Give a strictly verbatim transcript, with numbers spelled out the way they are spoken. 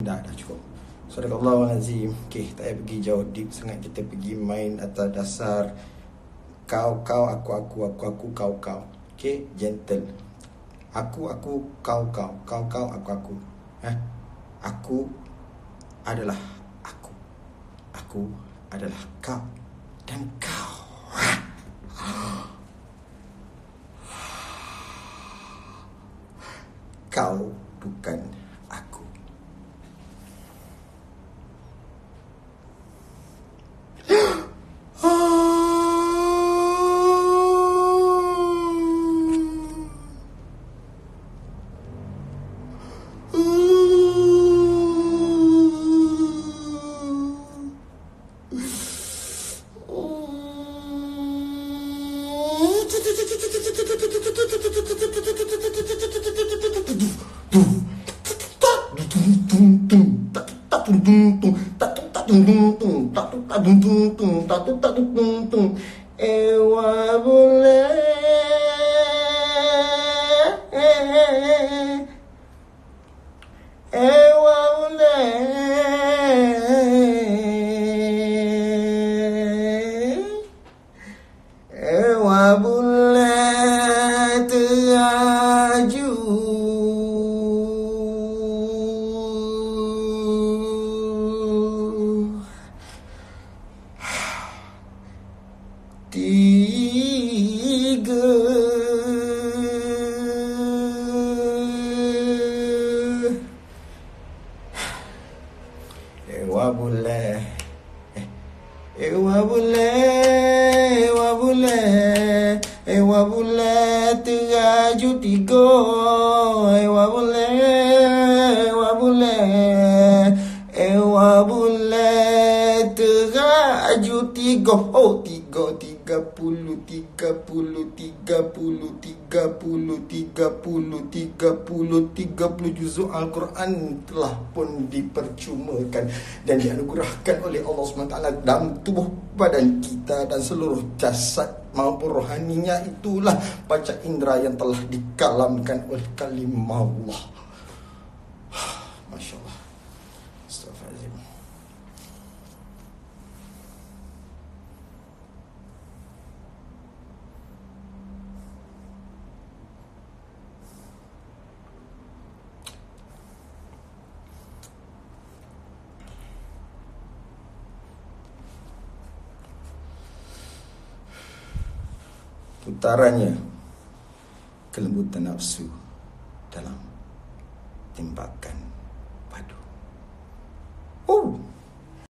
Dah, dah cukup. Sadaqallahul-azim. Okay, tak payah pergi jauh deep sangat. Kita pergi main atas dasar kau, kau, aku, aku, aku, aku, kau, kau. Okay, gentle. Aku, aku, kau, kau. Kau, kau, aku, aku. Eh? Aku adalah aku. Aku adalah kau. Dan kau. Kau bukan aku. Ewa boleh, ewa boleh, ewa boleh teraju. Tiga Ewa boleh, Ewa boleh, Ewa boleh, Ewa boleh teraju tiga. Ewa boleh, Ewa boleh, Ewa boleh teraju tiga. Oh, tiga, tiga puluh, tiga puluh, tiga puluh, tiga puluh, tiga puluh, tiga puluh, tiga puluh juzuk Al-Quran telah pun dipercumakan dan dianugerahkan oleh Allah subhanahu wa taala dalam tubuh badan kita dan seluruh jasad maupun rohaninya. Itulah panca indera yang telah dikalamkan oleh kalimah Allah. Masya Allah. Astaghfirullahaladzim. Putarannya kelembutan nafsu dalam timbakan padu. Oh.